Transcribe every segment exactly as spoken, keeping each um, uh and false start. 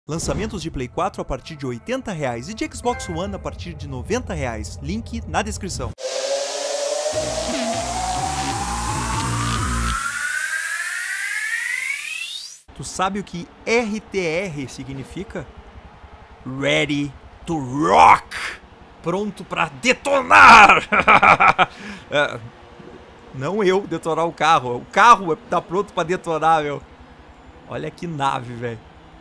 Lançamentos de Play quatro a partir de oitenta reais e de Xbox One a partir de noventa reais. Link na descrição. Tu sabe o que R T R significa? Ready to Rock! Pronto pra detonar! é, não eu detonar o carro, o carro tá pronto pra detonar, meu. Olha que nave, velho.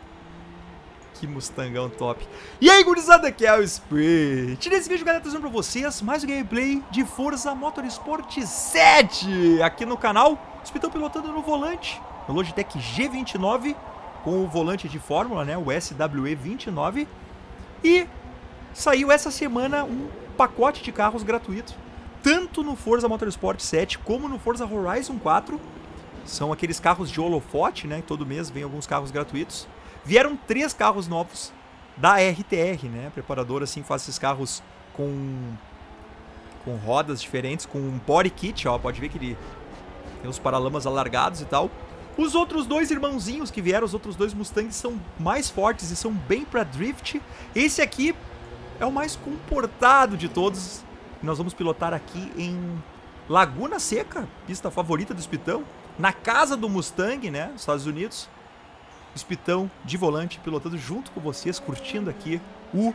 Que Mustangão top. E aí, gurizada, aqui é o Sprit. Nesse vídeo, galera, trazendo pra vocês mais um gameplay de Forza Motorsport sete aqui no canal. Spritão pilotando no volante, no Logitech G vinte e nove, com o volante de fórmula, né, o S W E vinte e nove. E saiu essa semana um pacote de carros gratuito, tanto no Forza Motorsport sete como no Forza Horizon quatro. São aqueles carros de holofote, né, todo mês vem alguns carros gratuitos. Vieram três carros novos da R T R, né? A preparadora assim faz esses carros com com rodas diferentes, com um body kit, ó, pode ver que ele tem os paralamas alargados e tal. Os outros dois irmãozinhos que vieram, os outros dois Mustangs, são mais fortes e são bem pra drift. Esse aqui é o mais comportado de todos. Nós vamos pilotar aqui em Laguna Seca, pista favorita do Spritão, na casa do Mustang, né? Nos Estados Unidos. Spritão de volante, pilotando junto com vocês, curtindo aqui o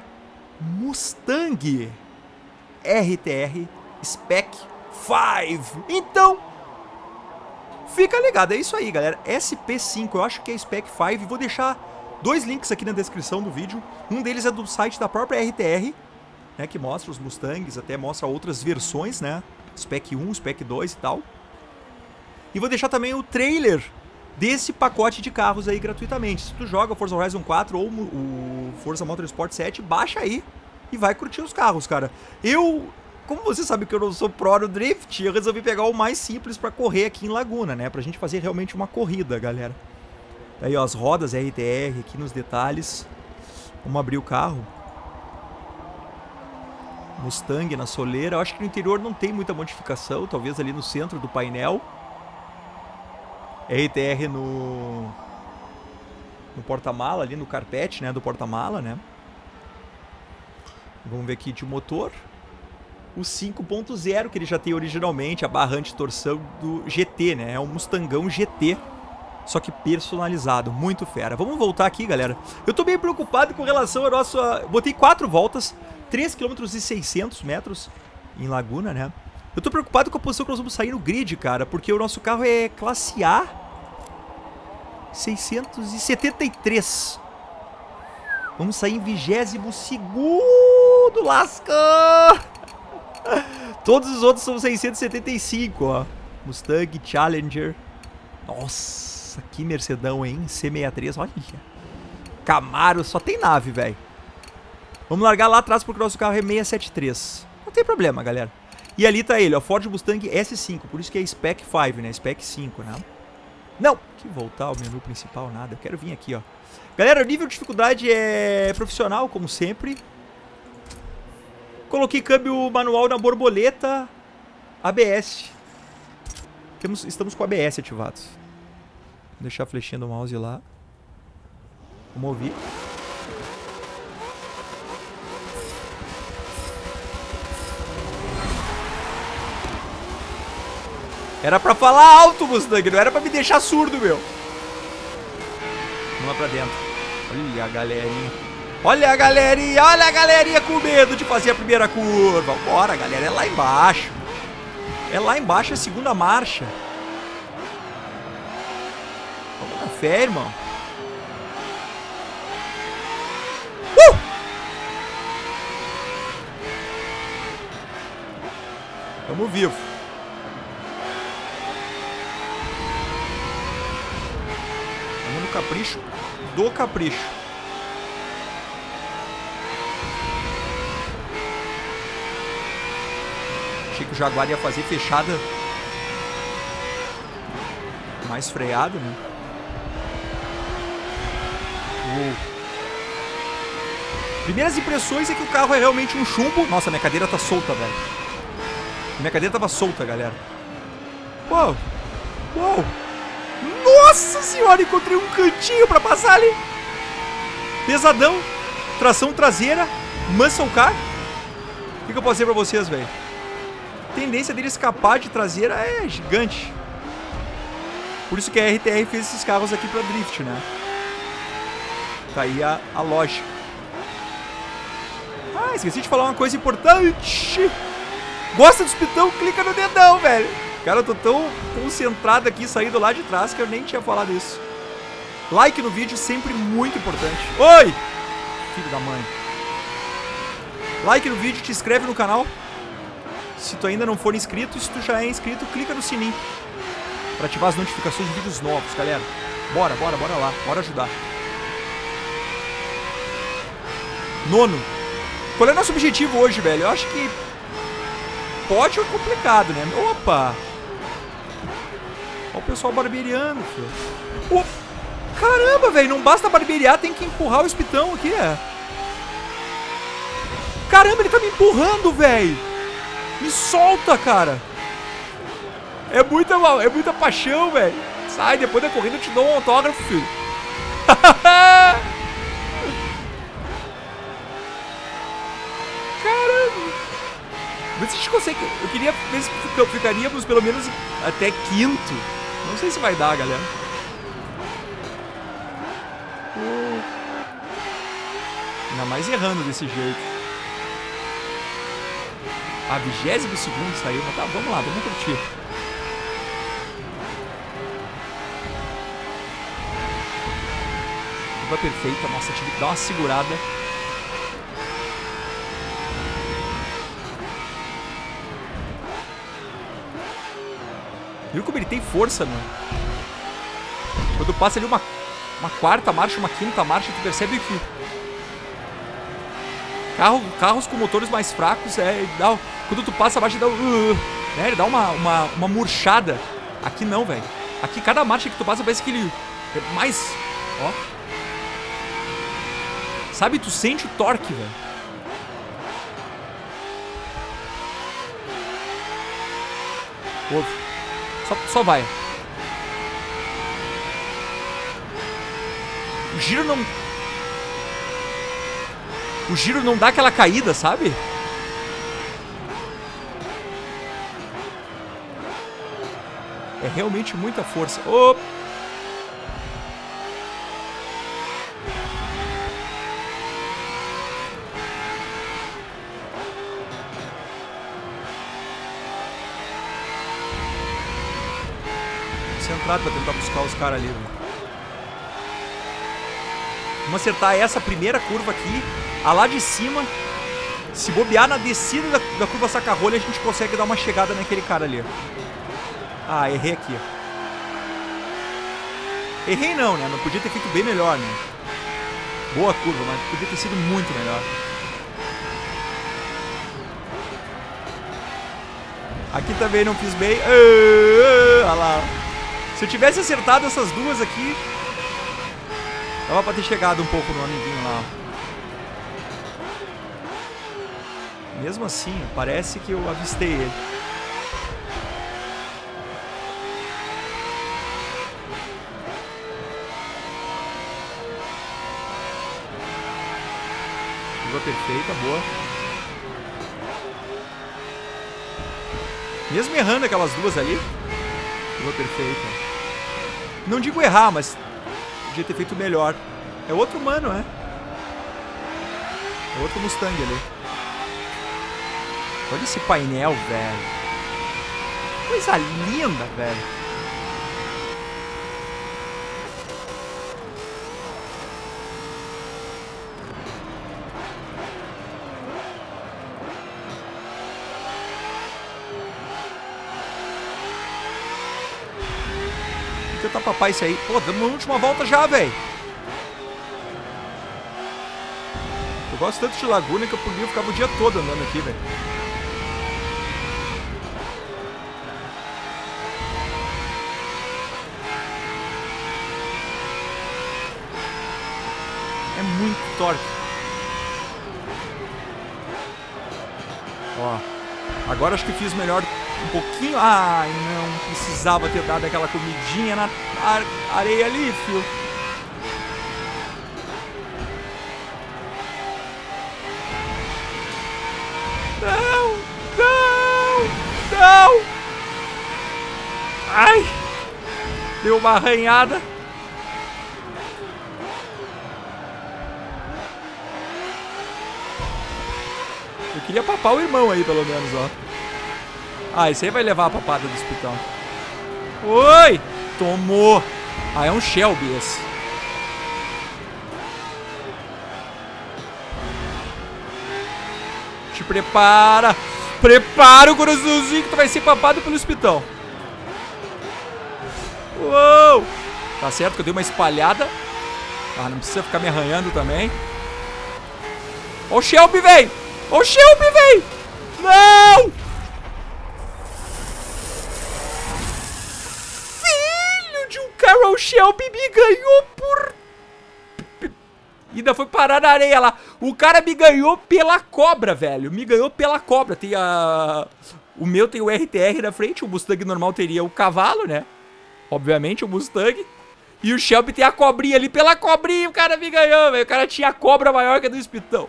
Mustang R T R Spec cinco. Então, fica ligado, é isso aí, galera. S P cinco, eu acho que é Spec cinco. Vou deixar dois links aqui na descrição do vídeo. Um deles é do site da própria R T R, né, que mostra os Mustangs, até mostra outras versões, né? Spec um, Spec dois e tal. E vou deixar também o trailer desse pacote de carros aí gratuitamente. Se tu joga Forza Horizon quatro ou o Forza Motorsport sete, baixa aí e vai curtir os carros, cara. Eu, como você sabe que eu não sou pro no drift, eu resolvi pegar o mais simples pra correr aqui em Laguna, né? Pra gente fazer realmente uma corrida, galera. Aí, ó, as rodas R T R aqui nos detalhes. Vamos abrir o carro. Mustang na soleira. Eu acho que no interior não tem muita modificação, talvez ali no centro do painel. R T R no, no porta-mala, ali no carpete, né, do porta-mala, né. Vamos ver aqui de motor. O cinco ponto zero, que ele já tem originalmente, a barra anti-torção do G T, né. É um Mustangão G T, só que personalizado, muito fera. Vamos voltar aqui, galera. Eu tô bem preocupado com relação ao nosso... Botei quatro voltas, três quilômetros e seiscentos metros em Laguna, né. Eu tô preocupado com a posição que nós vamos sair no grid, cara, porque o nosso carro é classe A seiscentos e setenta e três. Vamos sair em vigésimo segundo, lascou! Todos os outros são seiscentos e setenta e cinco, ó. Mustang, Challenger. Nossa, que Mercedão, hein? C sessenta e três, olha. Camaro, só tem nave, velho. Vamos largar lá atrás porque o nosso carro é seiscentos e setenta e três. Não tem problema, galera. E ali tá ele, ó, Ford Mustang S cinco, por isso que é Spec cinco, né, Spec cinco, né. Não, que voltar ao menu principal, nada, eu quero vir aqui, ó. Galera, o nível de dificuldade é profissional, como sempre. Coloquei câmbio manual na borboleta, A B S. Temos, estamos com o A B S ativados. Vou deixar a flechinha do mouse lá. Vamos ouvir. Era pra falar alto, Mustang, não era pra me deixar surdo, meu. Vamos lá pra dentro. Olha a galerinha. Olha a galerinha, olha a galerinha com medo de fazer a primeira curva. Bora, galera, é lá embaixo. É lá embaixo a segunda marcha. Vamos na fé, irmão. Uh! Tamo vivo. Capricho do capricho. Achei que o Jaguar ia fazer fechada mais freado, né? Uou. Primeiras impressões é que o carro é realmente um chumbo. Nossa, minha cadeira tá solta, velho. Minha cadeira tava solta, galera. Uou. Uou. Nossa senhora, encontrei um cantinho pra passar ali. Pesadão. Tração traseira. Muscle car. O que, que eu posso dizer pra vocês, velho? A tendência dele escapar de traseira é gigante. Por isso que a R T R fez esses carros aqui pra drift, né? Tá aí a, a lógica. Ah, esqueci de falar uma coisa importante. Gosta dos pitão? Clica no dedão, velho. Cara, eu tô tão concentrado aqui, saindo lá de trás, que eu nem tinha falado isso. Like no vídeo, sempre muito importante. Oi! Filho da mãe. Like no vídeo, te inscreve no canal. Se tu ainda não for inscrito, se tu já é inscrito, clica no sininho pra ativar as notificações de vídeos novos, galera. Bora, bora, bora lá. Bora ajudar. Nono. Qual é o nosso objetivo hoje, velho? Eu acho que pode é complicado, né? Opa! Olha o pessoal barbeiriando, filho. Oh, caramba, velho. Não basta barbeiriar, tem que empurrar o espitão aqui, é. Caramba, ele tá me empurrando, velho. Me solta, cara. É muita, é muita paixão, velho. Sai, depois da corrida eu te dou um autógrafo, filho. Caramba. Vê se a gente consegue. Eu queria ver se ficaríamos pelo menos até quinto. Não sei se vai dar, galera. Uh. Ainda mais errando desse jeito. A vigésimo segundo saiu, mas tá, vamos lá, vamos curtir. Curva perfeita, nossa, tive que dar uma segurada. Viu como ele tem força, mano? Quando passa ali uma, uma quarta marcha, uma quinta marcha, tu percebe que carro, carros com motores mais fracos, é, dá, quando tu passa abaixo, dá, uh, né, ele dá uma, uma, uma murchada. Aqui não, velho. Aqui cada marcha que tu passa parece que ele é mais, ó. Sabe, tu sente o torque, velho. Ouve. Só, só vai. O giro não... O giro não dá aquela caída, sabe? É realmente muita força. Opa! Concentrado pra tentar buscar os caras ali, né? Vamos acertar essa primeira curva aqui. A lá de cima. Se bobear na descida da, da curva saca-rolha, a gente consegue dar uma chegada naquele cara ali. Ah, errei aqui. Errei não, né? Não podia ter feito bem melhor, né? Boa curva, mas podia ter sido muito melhor. Aqui também não fiz bem. Olha lá. Se eu tivesse acertado essas duas aqui, dava pra ter chegado um pouco no amiguinho lá. Mesmo assim, parece que eu avistei ele. Curva perfeita, boa. Mesmo errando aquelas duas ali, curva perfeita. Não digo errar, mas podia ter feito melhor. É outro humano, é? É outro Mustang ali. Olha esse painel, velho. Coisa linda, velho. Vou tentar papar isso aí. Pô, damos uma última volta já, velho. Eu gosto tanto de Laguna que eu podia ficar o dia todo andando aqui, velho. É muito torque. Ó. Agora acho que fiz melhor um pouquinho. Ai, não. Precisava ter dado aquela comidinha na areia ali, fio. Deu uma arranhada. Eu queria papar o irmão aí, pelo menos, ó. Ah, esse aí vai levar a papada do hospital. Oi! Tomou. Ah, é um Shelby esse. Te prepara. Prepara o coraçãozinho que tu vai ser papado pelo hospital. Uou! Tá certo que eu dei uma espalhada. Ah, não precisa ficar me arranhando também. Ó o Shelby, véi! Ó o Shelby, véi! Não! Filho de um cara, o Shelby me ganhou por... Ainda foi parar na areia lá. O cara me ganhou pela cobra, velho. Me ganhou pela cobra. Tem a... O meu tem o R T R na frente. O Mustang normal teria o cavalo, né? Obviamente, o Mustang. E o Shelby tem a cobrinha ali. Pela cobrinha o cara me ganhou, velho. O cara tinha a cobra maior que a do Espitão.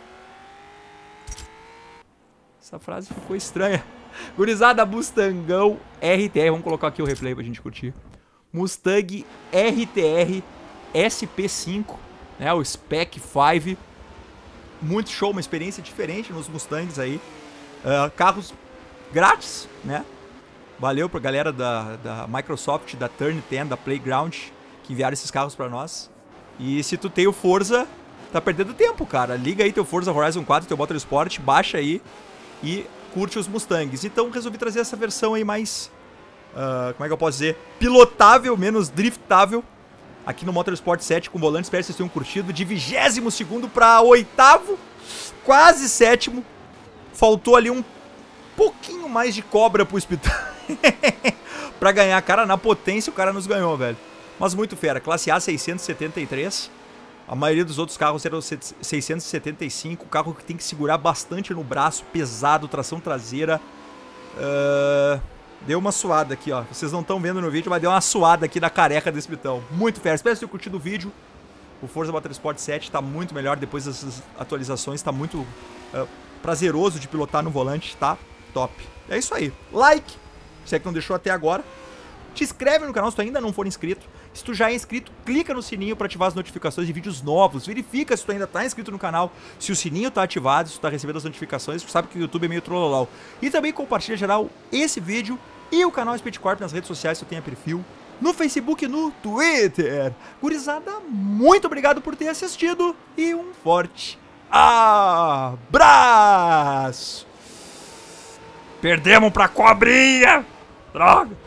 Essa frase ficou estranha. Gurizada, Mustangão R T R. Vamos colocar aqui o replay pra gente curtir. Mustang R T R S P cinco. Né, o Spec cinco. Muito show, uma experiência diferente nos Mustangs aí. Uh, carros grátis, né? Valeu pra galera da, da Microsoft, da Turn dez, da Playground, que enviaram esses carros pra nós. E se tu tem o Forza, tá perdendo tempo, cara. Liga aí teu Forza Horizon quatro, teu Motorsport, baixa aí e curte os Mustangs. Então resolvi trazer essa versão aí mais... Uh, como é que eu posso dizer? Pilotável, menos driftável. Aqui no Motorsport sete com volante, espero que vocês tenham curtido. De vigésimo segundo para oitavo, quase sétimo. Faltou ali um pouquinho mais de cobra pro hospital. Pra ganhar, cara, na potência o cara nos ganhou, velho. Mas muito fera, classe A seiscentos e setenta e três. A maioria dos outros carros eram seiscentos e setenta e cinco. Carro que tem que segurar bastante no braço, pesado, tração traseira. Ahn... Uh... Deu uma suada aqui, ó. Vocês não estão vendo no vídeo, mas deu uma suada aqui na careca desse pitão. Muito fera. Espero que vocês tenham curtido o vídeo. O Forza Motorsport sete tá muito melhor depois dessas atualizações. Tá muito uh, prazeroso de pilotar no volante. Tá top. É isso aí. Like, se é que não deixou até agora. Te inscreve no canal se tu ainda não for inscrito. Se tu já é inscrito, clica no sininho para ativar as notificações de vídeos novos. Verifica se tu ainda tá inscrito no canal, se o sininho tá ativado, se tu tá recebendo as notificações. Tu sabe que o YouTube é meio trololol. E também compartilha geral esse vídeo e o canal Speedcorp nas redes sociais, se tu tenha perfil. No Facebook e no Twitter. Gurizada, muito obrigado por ter assistido e um forte abraço. Perdemos pra cobrinha. Droga.